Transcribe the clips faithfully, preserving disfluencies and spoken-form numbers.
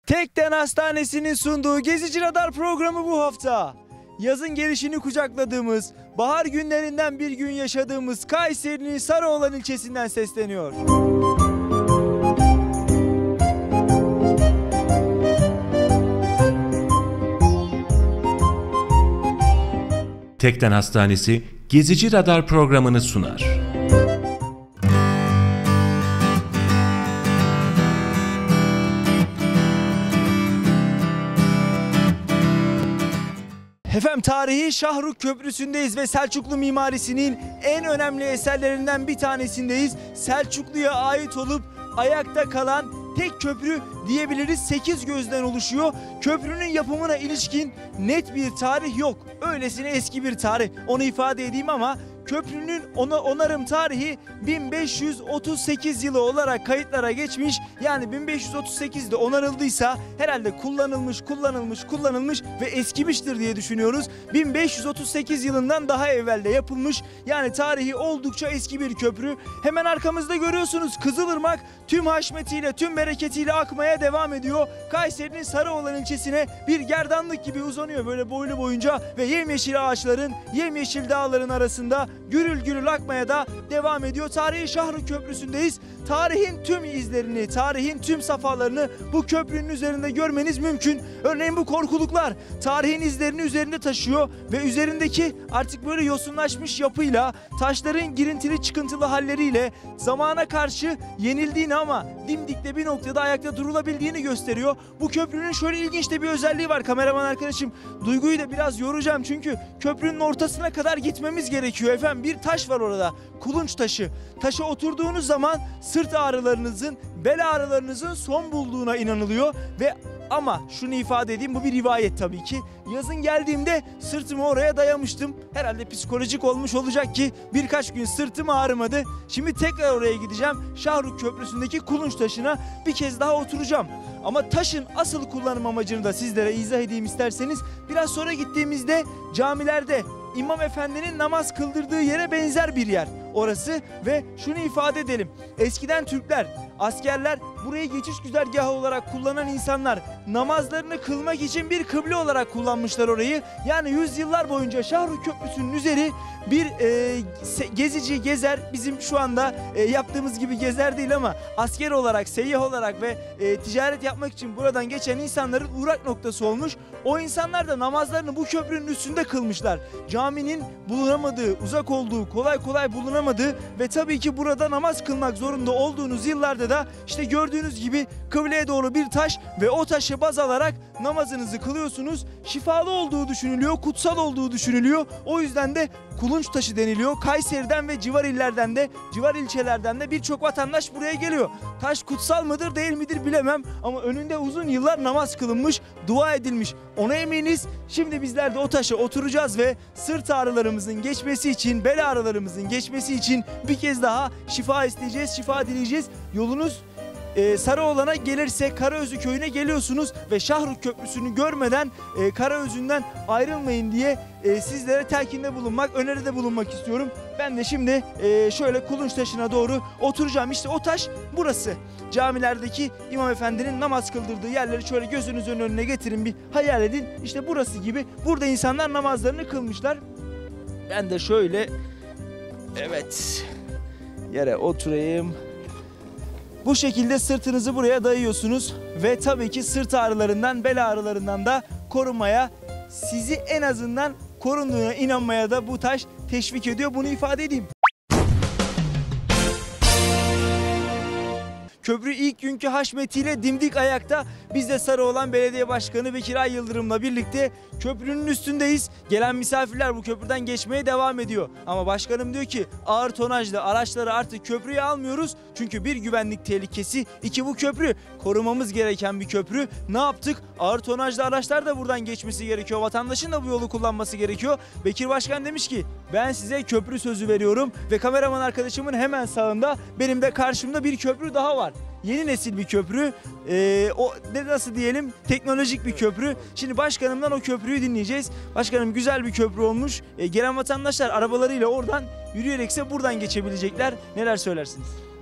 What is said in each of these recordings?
Tekden Hastanesi'nin sunduğu Gezici Radar programı bu hafta. Yazın gelişini kucakladığımız, bahar günlerinden bir gün yaşadığımız Kayseri'nin Sarıoğlan ilçesinden sesleniyor. Tekden Hastanesi Gezici Radar programını sunar. Efendim, tarihi Şahruk Köprüsü'ndeyiz ve Selçuklu mimarisinin en önemli eserlerinden bir tanesindeyiz. Selçuklu'ya ait olup ayakta kalan tek köprü diyebiliriz. sekiz gözden oluşuyor. Köprünün yapımına ilişkin net bir tarih yok. Öylesine eski bir tarih, onu ifade edeyim, ama köprünün ona onarım tarihi bin beş yüz otuz sekiz yılı olarak kayıtlara geçmiş. Yani bin beş yüz otuz sekizde onarıldıysa herhalde kullanılmış, kullanılmış, kullanılmış ve eskimiştir diye düşünüyoruz. bin beş yüz otuz sekiz yılından daha evvelde yapılmış. Yani tarihi oldukça eski bir köprü. Hemen arkamızda görüyorsunuz, Kızılırmak tüm haşmetiyle, tüm bereketiyle akmaya devam ediyor. Kayseri'nin Sarıoğlan ilçesine bir gerdanlık gibi uzanıyor böyle boylu boyunca ve yemyeşil ağaçların, yemyeşil dağların arasında gürül gürül akmaya da devam ediyor. Tarihi Şahruk Köprüsü'ndeyiz. Tarihin tüm izlerini, tarihin tüm safhalarını bu köprünün üzerinde görmeniz mümkün. Örneğin bu korkuluklar tarihin izlerini üzerinde taşıyor ve üzerindeki artık böyle yosunlaşmış yapıyla, taşların girintili çıkıntılı halleriyle zamana karşı yenildiğini ama dimdikte bir noktada ayakta durulabildiğini gösteriyor. Bu köprünün şöyle ilginç de bir özelliği var. Kameraman arkadaşım Duygu'yu da biraz yoracağım çünkü köprünün ortasına kadar gitmemiz gerekiyor efendim. Bir taş var orada, kulunç taşı. Taşa oturduğunuz zaman sırt ağrılarınızın, bel ağrılarınızın son bulduğuna inanılıyor ve ama şunu ifade edeyim, bu bir rivayet tabii ki. Yazın geldiğimde sırtımı oraya dayamıştım. Herhalde psikolojik olmuş olacak ki birkaç gün sırtım ağrımadı. Şimdi tekrar oraya gideceğim. Şahruk Köprüsü'ndeki kulunç taşına bir kez daha oturacağım. Ama taşın asıl kullanım amacını da sizlere izah edeyim isterseniz. Biraz sonra gittiğimizde camilerde İmam Efendi'nin namaz kıldırdığı yere benzer bir yer orası ve şunu ifade edelim. Eskiden Türkler, askerler burayı geçiş güzergahı olarak kullanan insanlar namazlarını kılmak için bir kıble olarak kullanmışlar orayı. Yani yüzyıllar boyunca Şahruk Köprüsü'nün üzeri bir e, gezici gezer, bizim şu anda e, yaptığımız gibi gezer değil ama asker olarak, seyyah olarak ve e, ticaret yapmak için buradan geçen insanların uğrak noktası olmuş. O insanlar da namazlarını bu köprünün üstünde kılmışlar. Caminin bulunamadığı, uzak olduğu, kolay kolay bulunamadığı ve tabii ki burada namaz kılmak zorunda olduğunuz yıllarda da işte gördüğünüz gibi kıbleye doğru bir taş ve o taşı baz alarak namazınızı kılıyorsunuz. Şifalı olduğu düşünülüyor, kutsal olduğu düşünülüyor. O yüzden de kulunç taşı deniliyor. Kayseri'den ve civar illerden de, civar ilçelerden de birçok vatandaş buraya geliyor. Taş kutsal mıdır değil midir bilemem ama önünde uzun yıllar namaz kılınmış, dua edilmiş. Ona eminiz. Şimdi bizler de o taşa oturacağız ve sırt ağrılarımızın geçmesi için, bel ağrılarımızın geçmesi için bir kez daha şifa isteyeceğiz, şifa dileyeceğiz. Yolunuz Ee, Sarıoğlan'a gelirse Karaözü köyüne geliyorsunuz ve Şahruk Köprüsü'nü görmeden e, Karaözü'nden ayrılmayın diye e, sizlere telkinde bulunmak, öneride bulunmak istiyorum. Ben de şimdi e, şöyle kulunç taşına doğru oturacağım. İşte o taş burası. Camilerdeki İmam Efendi'nin namaz kıldırdığı yerleri şöyle gözünüzün önüne getirin, bir hayal edin. İşte burası gibi. Burada insanlar namazlarını kılmışlar. Ben de şöyle, evet, yere oturayım. Bu şekilde sırtınızı buraya dayıyorsunuz ve tabii ki sırt ağrılarından, bel ağrılarından da korunmaya, sizi en azından korunduğuna inanmaya da bu taş teşvik ediyor. Bunu ifade edeyim. Köprü ilk günkü haşmetiyle dimdik ayakta. Biz de Sarıoğlan Belediye Başkanı Bekir Ay Yıldırım'la birlikte köprünün üstündeyiz. Gelen misafirler bu köprüden geçmeye devam ediyor. Ama başkanım diyor ki ağır tonajlı araçları artık köprüye almıyoruz. Çünkü bir güvenlik tehlikesi, iki bu köprü korumamız gereken bir köprü. Ne yaptık? Ağır tonajlı araçlar da buradan geçmesi gerekiyor. Vatandaşın da bu yolu kullanması gerekiyor. Bekir Başkan demiş ki ben size köprü sözü veriyorum ve kameraman arkadaşımın hemen sağında, benim de karşımda bir köprü daha var. Yeni nesil bir köprü, ee, o nasıl diyelim, teknolojik bir köprü. Şimdi başkanımdan o köprüyü dinleyeceğiz. Başkanım, güzel bir köprü olmuş. E, gelen vatandaşlar arabalarıyla oradan yürüyerekse buradan geçebilecekler. Neler söylersiniz?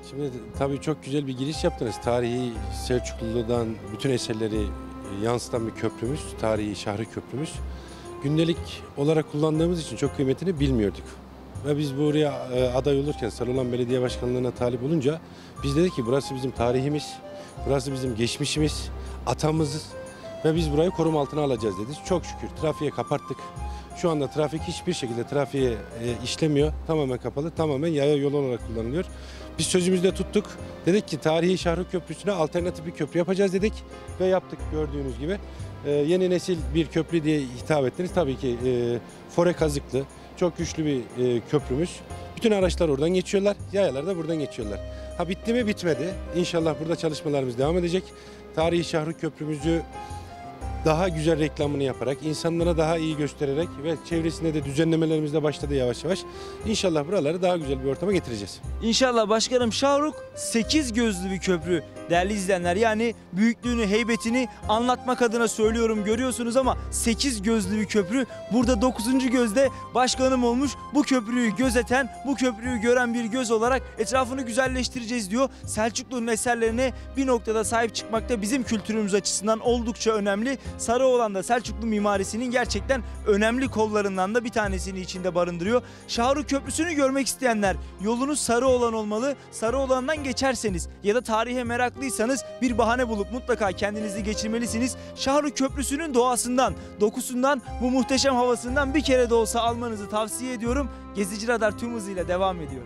Şimdi tabii çok güzel bir giriş yaptınız. Tarihi Selçuklu'dan bütün eserleri yansıtan bir köprümüz, tarihi Şahri Köprümüz. Gündelik olarak kullandığımız için çok kıymetini bilmiyorduk. Ve biz buraya e, aday olurken Sarıoğlan Belediye Başkanlığı'na talip olunca biz dedik ki burası bizim tarihimiz, burası bizim geçmişimiz, atamızız ve biz burayı koruma altına alacağız dedik. Çok şükür trafiğe kapattık. Şu anda trafik hiçbir şekilde trafiğe e, işlemiyor. Tamamen kapalı, tamamen yaya yolu olarak kullanılıyor. Biz sözümüzde tuttuk. Dedik ki tarihi Şahri Köprüsü'ne alternatif bir köprü yapacağız dedik ve yaptık gördüğünüz gibi. E, yeni nesil bir köprü diye hitap ettiniz. Tabii ki e, fore kazıklı, çok güçlü bir e, köprümüz. Bütün araçlar oradan geçiyorlar, yayalar da buradan geçiyorlar. Ha bitti mi? Bitmedi. İnşallah burada çalışmalarımız devam edecek. Tarihi Şahri Köprümüzü daha güzel reklamını yaparak, insanlara daha iyi göstererek ve çevresinde de düzenlemelerimiz de başladı yavaş yavaş. İnşallah buraları daha güzel bir ortama getireceğiz. İnşallah başkanım. Şahruk sekiz gözlü bir köprü değerli izleyenler. Yani büyüklüğünü, heybetini anlatmak adına söylüyorum, görüyorsunuz ama sekiz gözlü bir köprü. Burada dokuzuncu gözde başkanım olmuş. Bu köprüyü gözeten, bu köprüyü gören bir göz olarak etrafını güzelleştireceğiz diyor. Selçuklu'nun eserlerine bir noktada sahip çıkmak da bizim kültürümüz açısından oldukça önemli. Sarıoğlan'da Selçuklu mimarisinin gerçekten önemli kollarından da bir tanesini içinde barındırıyor. Şahru Köprüsü'nü görmek isteyenler yolunuz Sarıoğlan olmalı. Sarıoğlan'dan geçerseniz ya da tarihe meraklıysanız bir bahane bulup mutlaka kendinizi geçirmelisiniz. Şahru Köprüsü'nün doğasından, dokusundan, bu muhteşem havasından bir kere de olsa almanızı tavsiye ediyorum. Gezici Radar tüm hızıyla devam ediyor.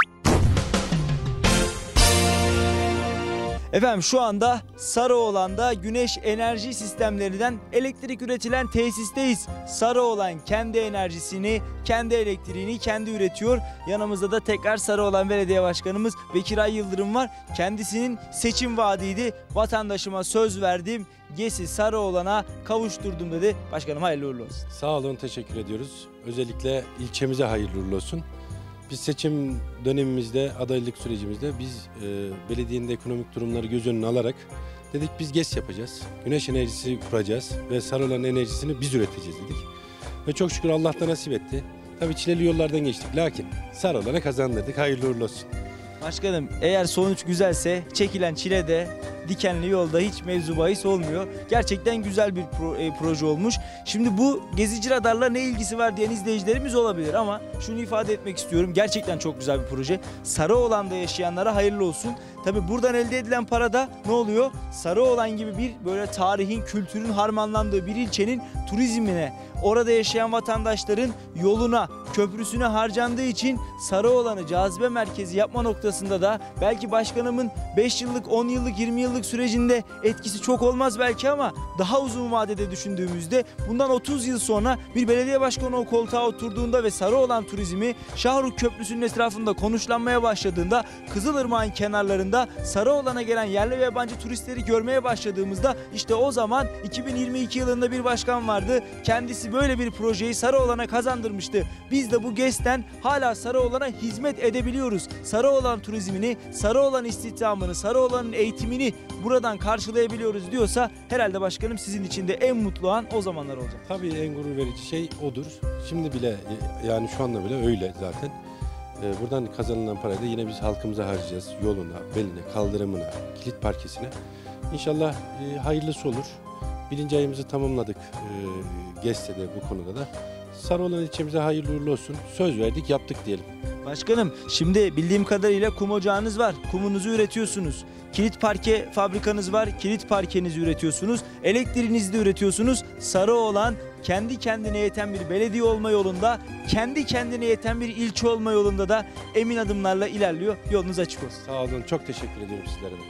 Efendim şu anda Sarıoğlan'da güneş enerji sistemlerinden elektrik üretilen tesisteyiz. Sarıoğlan kendi enerjisini, kendi elektriğini kendi üretiyor. Yanımızda da tekrar Sarıoğlan Belediye Başkanımız Bekir Ay Yıldırım var. Kendisinin seçim vaadiydi. Vatandaşıma söz verdim, GES'i Sarıoğlan'a kavuşturdum dedi. Başkanım hayırlı uğurlu olsun. Sağ olun, teşekkür ediyoruz. Özellikle ilçemize hayırlı uğurlu olsun. Biz seçim dönemimizde, adaylık sürecimizde biz e, belediyenin de ekonomik durumları göz önüne alarak dedik biz GES yapacağız. Güneş enerjisi kuracağız ve Sarıoğlan enerjisini biz üreteceğiz dedik. Ve çok şükür Allah da nasip etti. Tabii çileli yollardan geçtik lakin Sarıoğlan'a kazandırdık. Hayırlı uğurlu olsun. Başkanım eğer sonuç güzelse çekilen çile de dikenli yolda hiç mevzu bahis olmuyor. Gerçekten güzel bir pro, e, proje olmuş. Şimdi bu Gezici Radar'la ne ilgisi var diyen izleyicilerimiz olabilir ama şunu ifade etmek istiyorum. Gerçekten çok güzel bir proje. Sarıoğlan'da yaşayanlara hayırlı olsun. Tabi buradan elde edilen para da ne oluyor? Sarıoğlan gibi bir böyle tarihin, kültürün harmanlandığı bir ilçenin turizmine, orada yaşayan vatandaşların yoluna, köprüsüne harcandığı için Sarıoğlan'ı cazibe merkezi yapma noktasında da belki başkanımın beş yıllık, on yıllık, yirmi yıllık sürecinde etkisi çok olmaz belki ama daha uzun vadede düşündüğümüzde bundan otuz yıl sonra bir belediye başkanı o koltuğa oturduğunda ve Sarıoğlan turizmi Şahruk Köprüsü'nün etrafında konuşlanmaya başladığında, Kızılırmak'ın kenarlarında Sarıoğlan'a gelen yerli ve yabancı turistleri görmeye başladığımızda işte o zaman iki bin yirmi iki yılında bir başkan vardı. Kendisi böyle bir projeyi Sarıoğlan'a kazandırmıştı. Biz de bu GES'ten hala Sarıoğlan'a hizmet edebiliyoruz. Sarıoğlan turizmini, Sarıoğlan istihdamını, Sarıoğlan'ın eğitimini buradan karşılayabiliyoruz diyorsa herhalde başkanım sizin için de en mutlu an o zamanlar olacak. Tabii en gurur verici şey odur. Şimdi bile yani şu anda bile öyle zaten. Buradan kazanılan parayı da yine biz halkımıza harcayacağız. Yoluna, beline, kaldırımına, kilit parkesine. İnşallah e, hayırlısı olur. Birinci ayımızı tamamladık e, GES'te de bu konuda da. Sarıoğlan ilçemize hayırlı uğurlu olsun. Söz verdik, yaptık diyelim. Başkanım şimdi bildiğim kadarıyla kum ocağınız var. Kumunuzu üretiyorsunuz. Kilit parke fabrikanız var. Kilit parkenizi üretiyorsunuz. Elektriğinizi de üretiyorsunuz. Sarıoğlan kendi kendine yeten bir belediye olma yolunda, kendi kendine yeten bir ilçe olma yolunda da emin adımlarla ilerliyor. Yolunuz açık olsun. Sağ olun. Çok teşekkür ediyorum sizlere de.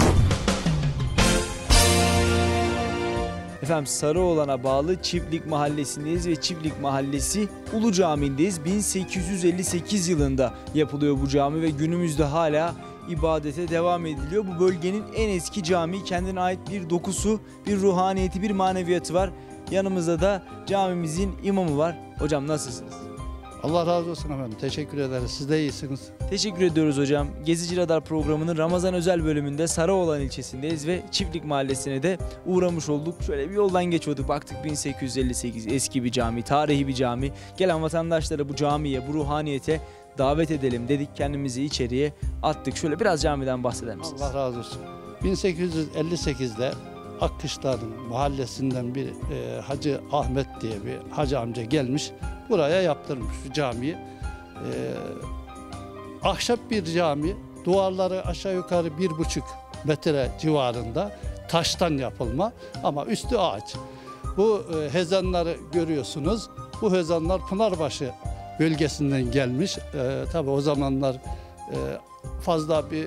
Efendim Sarıoğlan'a bağlı Çiftlik Mahallesi'ndeyiz ve Çiftlik Mahallesi Ulu Camii'ndeyiz. bin sekiz yüz elli sekiz yılında yapılıyor bu cami ve günümüzde hala ibadete devam ediliyor. Bu bölgenin en eski camii, kendine ait bir dokusu, bir ruhaniyeti, bir maneviyatı var. Yanımızda da camimizin imamı var. Hocam nasılsınız? Allah razı olsun efendim. Teşekkür ederiz. Siz de iyisiniz. Teşekkür ediyoruz hocam. Gezici Radar programının Ramazan özel bölümünde Sarıoğlan ilçesindeyiz ve Çiftlik Mahallesi'ne de uğramış olduk. Şöyle bir yoldan geçiyorduk. Baktık bin sekiz yüz elli sekiz eski bir cami, tarihi bir cami. Gelen vatandaşlara bu camiye, bu ruhaniyete davet edelim dedik. Kendimizi içeriye attık. Şöyle biraz camiden bahseder misiniz? Allah razı olsun. bin sekiz yüz elli sekizde Akkışlar'ın mahallesinden bir e, Hacı Ahmet diye bir hacı amca gelmiş. Buraya yaptırmış şu camiyi. E, ahşap bir cami. Duvarları aşağı yukarı bir buçuk metre civarında. Taştan yapılma ama üstü ağaç. Bu e, hezanları görüyorsunuz. Bu hezanlar Pınarbaşı bölgesinden gelmiş. E, tabii o zamanlar e, fazla bir e,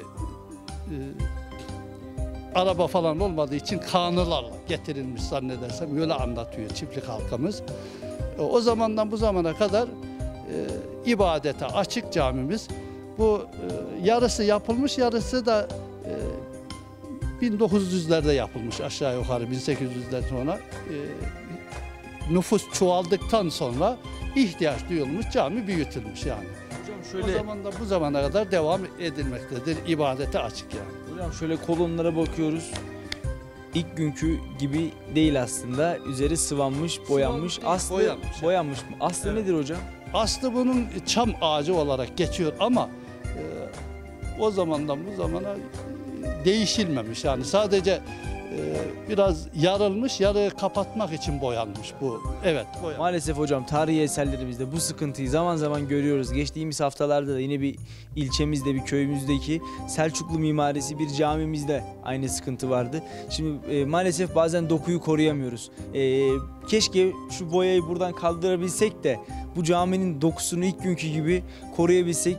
araba falan olmadığı için kanılarla getirilmiş zannedersem. Öyle anlatıyor çiftlik halkımız. E, o zamandan bu zamana kadar e, ibadete açık camimiz. Bu e, yarısı yapılmış, yarısı da e, bin dokuz yüzlerde yapılmış aşağı yukarı bin sekiz yüzden sonra. E, nüfus çoğaldıktan sonra ihtiyaç duyulmuş, cami büyütülmüş yani. Hocam O şöyle, zaman da bu zamana kadar devam edilmektedir. İbadete açık yani. hocam şöyle kolonlara bakıyoruz. İlk günkü gibi değil aslında. Üzeri sıvanmış, boyanmış. Sıvanmış değil, Aslı boyanmış. boyanmış mı? Aslı Evet. nedir hocam? Aslı bunun çam ağacı olarak geçiyor ama e, o zamandan bu zamana e, değişilmemiş. Yani sadece e, biraz yarılmış, yarı kapatmak için boyanmış bu. Evet, boyanmış. Maalesef hocam tarihi eserlerimizde bu sıkıntıyı zaman zaman görüyoruz. Geçtiğimiz haftalarda da yine bir ilçemizde, bir köyümüzdeki Selçuklu mimarisi bir camimizde aynı sıkıntı vardı. Şimdi e, maalesef bazen dokuyu koruyamıyoruz. E, keşke şu boyayı buradan kaldırabilsek de bu caminin dokusunu ilk günkü gibi koruyabilsek.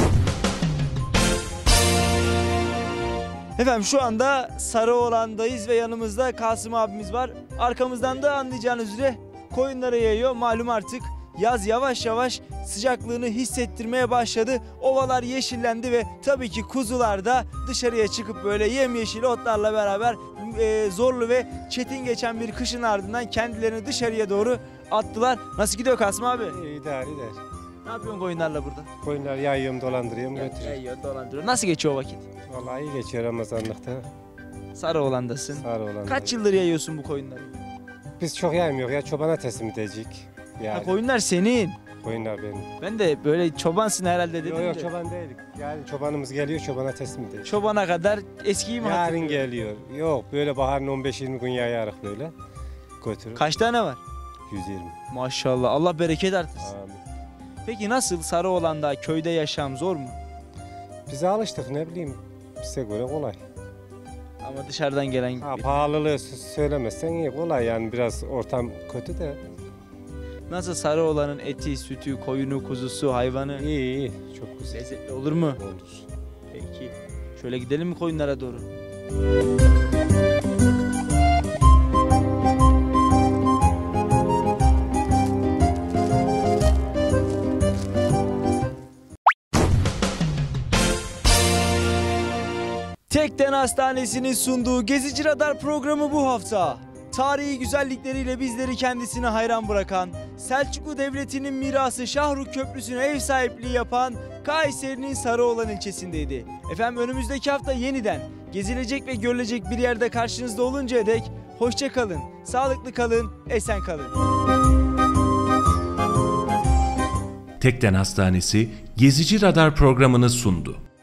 Efendim şu anda Sarıoğlan'dayız ve yanımızda Kasım abimiz var. Arkamızdan da anlayacağınız üzere koyunlara yayıyor. Malum artık yaz yavaş yavaş sıcaklığını hissettirmeye başladı. Ovalar yeşillendi ve tabii ki kuzular da dışarıya çıkıp böyle yemyeşil otlarla beraber e, zorlu ve çetin geçen bir kışın ardından kendilerini dışarıya doğru attılar. Nasıl gidiyor Kasım abi? İyi, idare eder. Ne yapıyorsun koyunlarla burada? Koyunlar yayıyorum, dolandırıyorum, götürüyorum. Yayıyor, dolandırıyor. Nasıl geçiyor o vakit? Vallahi iyi geçiyor Ramazanlıkta. Sarıoğlan'dasın. Sarı olan. Kaç yıldır yayıyorsun bu koyunları? Biz çok yaymıyor ya, çobana teslim edecek. Ha, Yani koyunlar senin. koyunlar benim. Ben de böyle çobansın herhalde dedim Yok yok de. çoban değilik. Yani çobanımız geliyor, çobana teslim edecek. Çobana kadar eskiyi mi Yarın hatırlıyorsun? geliyor. Yok böyle baharın on beş yirmi gün yayarık böyle. Götürür. Kaç tane var? yüz yirmi. Maşallah Allah bereket artırsın. Amin. Peki nasıl Sarıoğlan'da köyde yaşam zor mu? Bize alıştık, ne bileyim. Bize göre kolay. Ama dışarıdan gelen Ha, pahalılığı sö- söylemezsen iyi, kolay yani, biraz ortam kötü de. nasıl Sarıoğlan'ın eti, sütü, koyunu, kuzusu, hayvanı İyi iyi, çok güzel lezzetli olur mu? olur. Peki. Şöyle gidelim mi koyunlara doğru? Tekden Hastanesi'nin sunduğu Gezici Radar programı bu hafta. Tarihi güzellikleriyle bizleri kendisine hayran bırakan, Selçuklu Devleti'nin mirası Şahruk Köprüsü'ne ev sahipliği yapan Kayseri'nin Sarıoğlan ilçesindeydi. Efendim önümüzdeki hafta yeniden gezilecek ve görülecek bir yerde karşınızda oluncaya dek hoşça kalın, sağlıklı kalın, esen kalın. Tekden Hastanesi Gezici Radar programını sundu.